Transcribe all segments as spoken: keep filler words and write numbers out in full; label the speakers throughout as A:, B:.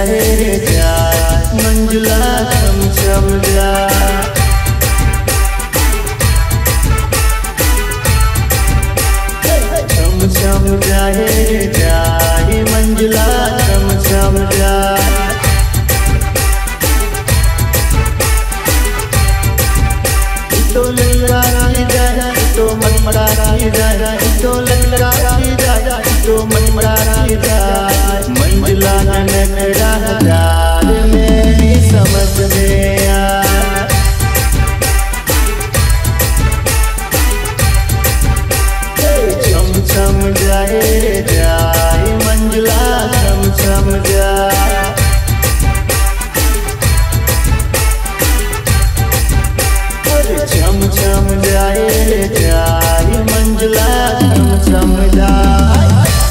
A: जाए रे जाए मंजुला छम छम जाए। छम छम जाए रे जाए मंजुला छम छम जाए। तो ललकारी जाए तो मनमराती जाए तो ललकारी जाए तो मनमराती जाए। मंजुला ननकड़ा जाल मेरी समझ में आए। छम छम जाए रे जाए मंजुला छम छम जाए। छम छम जाए रे जाए मंजुला छम छम जाए।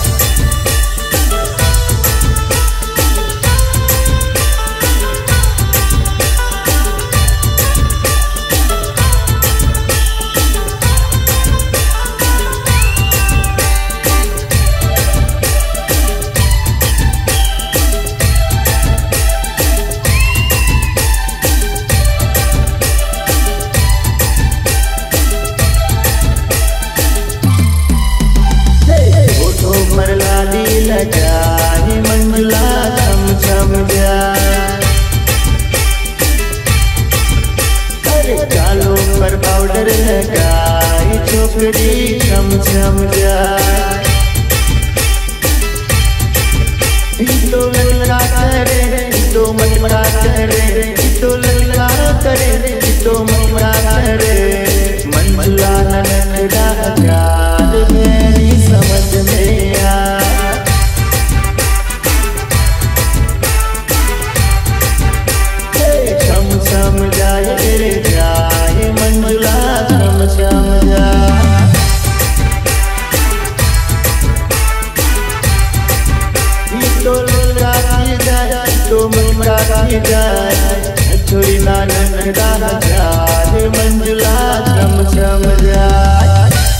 A: लगाई मंजुला छम छम जाए। अरे गालों पर पाउडर लगाई छोकरी छम छम जाए। तो ललका करे तो मनमरा करे तो ललका करे तो मनमरा करे। मंजुला ननकड़ा जाल मेरी समझ में आए। छम जाए रे जाए मंजुला छम छम जाए। तो ललकारी जाए तो मनमराती जाए छोरी ननकड़ा जाल मंजुला छम छम जाए।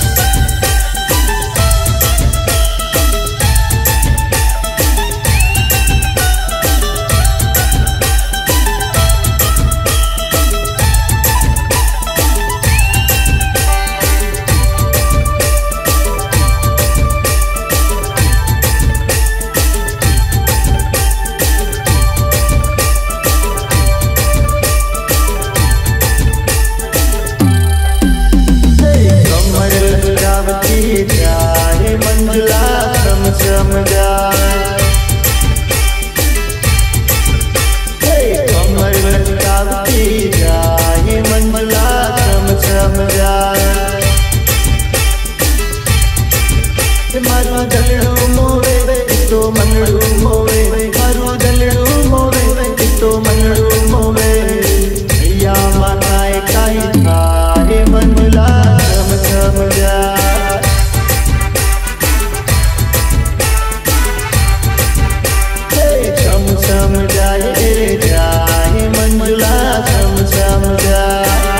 A: जाए मंजुला छम छम जाए। कमर लचकावती जाए मंजुला छम छम जाए। मारू दलड़ू मोवे तो मनड़ू मोवे मारू दलड़ू मोवे तो मनड़ू मोवे। या मानाए काई थारे मंजुला छम छम जाए। छम जाए रे जाए मंजुला छम छम जाए।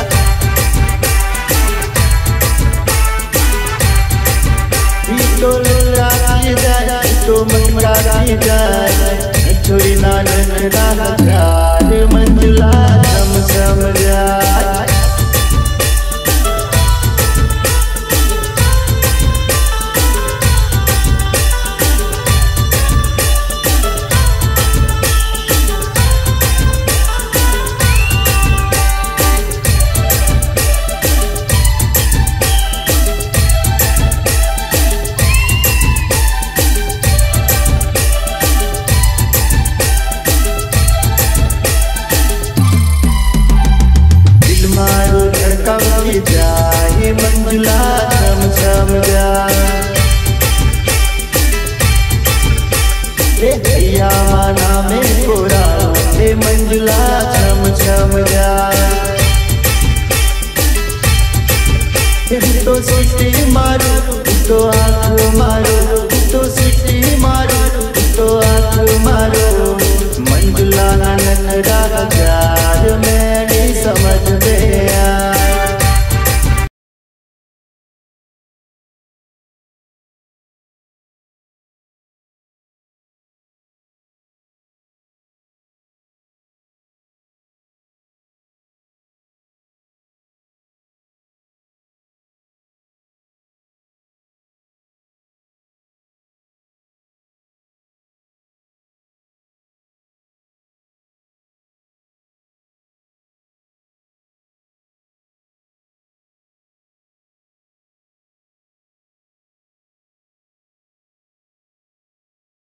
A: तो ललकारी जाए तो मनमराती जाए छोरी ननकड़ा जाल मंजुला छम छम जाए।